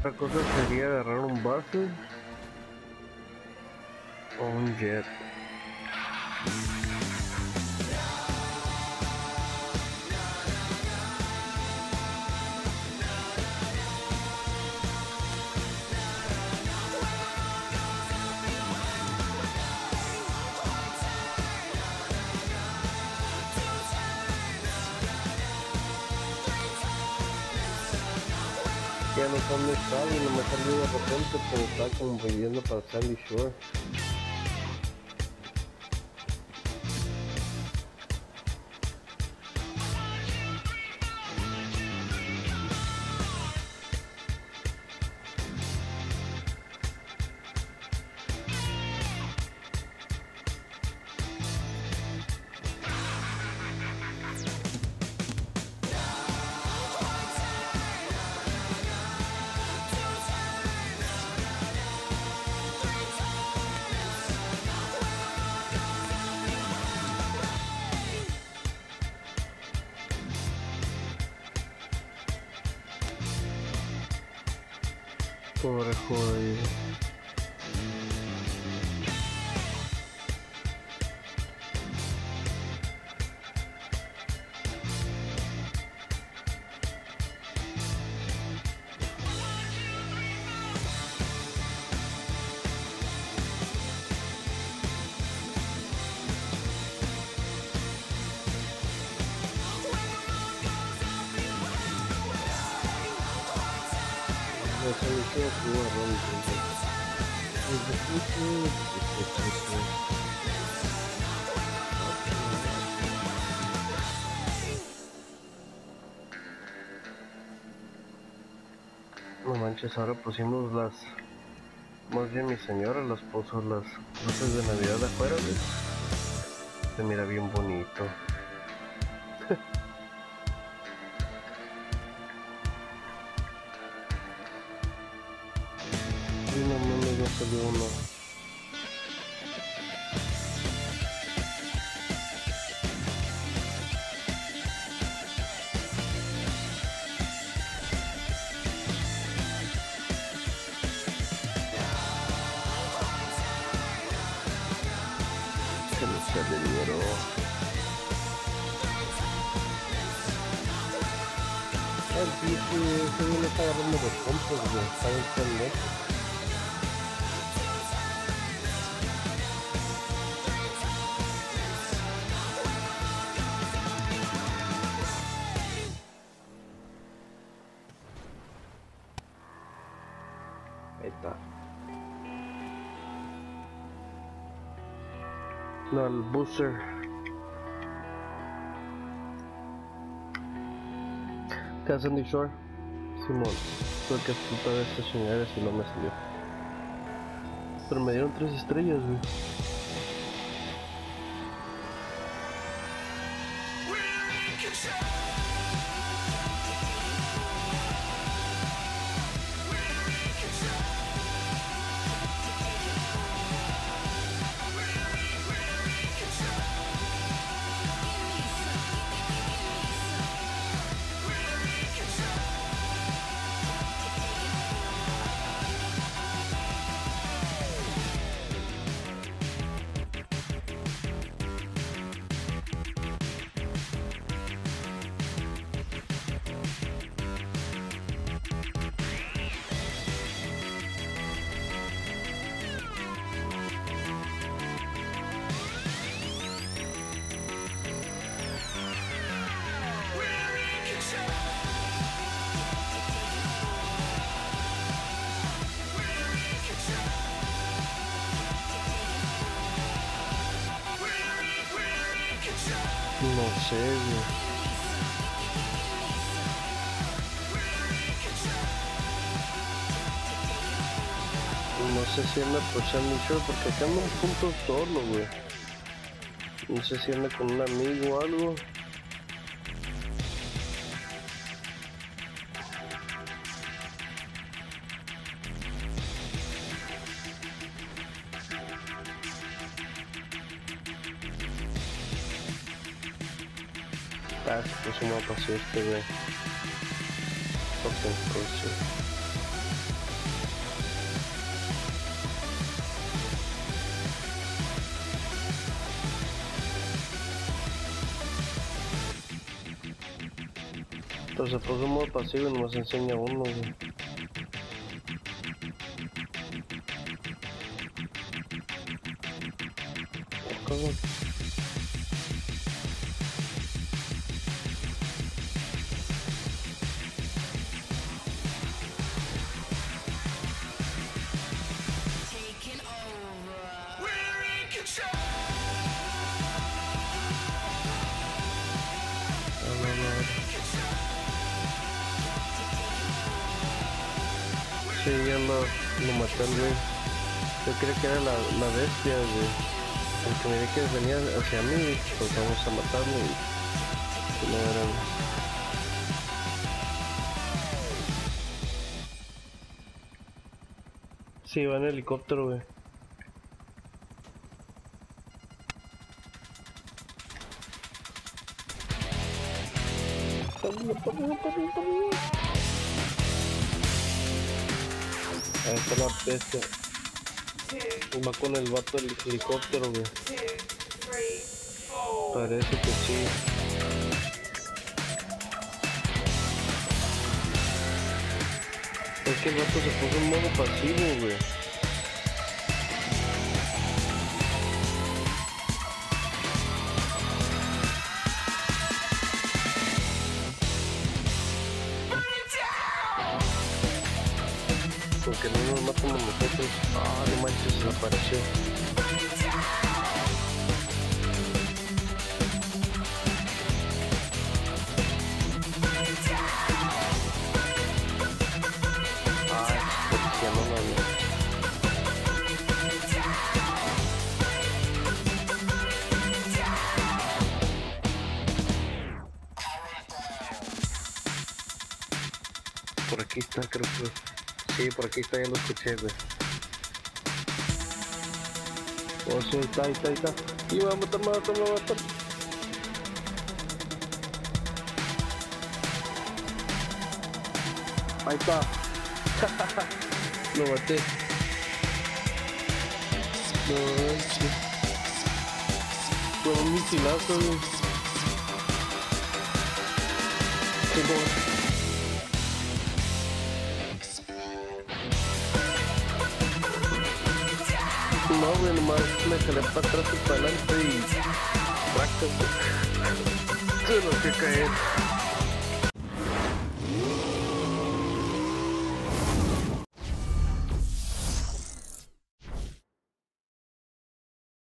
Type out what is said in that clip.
Otra cosa sería agarrar un Buster o un Jet. Ya no sé dónde está y no me salió de repente, pero estaba como viviendo para Sandy Shore. Pobre jodido. No sé ni qué jugar realmente. No manches, ahora pusimos las... Más bien mi señora las puso las luces de Navidad afuera, ¿ves? Se mira bien bonito. Y no mames, ya salió uno. Que no sea de dinero. El bici ese no está agarrando los puntos, güey. Está en internet. Ahí está. No, el booster. ¿Qué hacen de Shore? Simón. Tuve que explotar esta chingadera si no me salió. Pero me dieron 3 estrellas, güey. No sé, güey. No sé si anda por Sandy Shore porque acá anda un punto solo, güey. No sé si anda con un amigo o algo. Ah, pues no pasó este, güey. Ok, pues sí. Pero se puso en modo pasivo y nomás enseña uno, güey. ¿Cómo? Sí, ya lo maté al güey. Yo creía que era la bestia, güey. Porque miré que venía hacia mí, pues vamos a matarlo y no era. Sí, va en helicóptero, güey. Ahí está la bestia. Va con el vato del helicóptero, güey. Parece que sí. Es que el vato se puso en modo pasivo, güey. Porque no nos matan a nosotros. Ah, no manches, desapareció. Por aquí está, creo que. Sí, por aquí está, ya lo escuché, güey. Oh, sí, ahí está. Y me va a matar. Ahí está. Lo maté. No, sí. Fue un misilazo, güey. Sí, no. No, güey, nomás me jalé para atrás y para adelante y... ¡Fracas! Tuve que caer.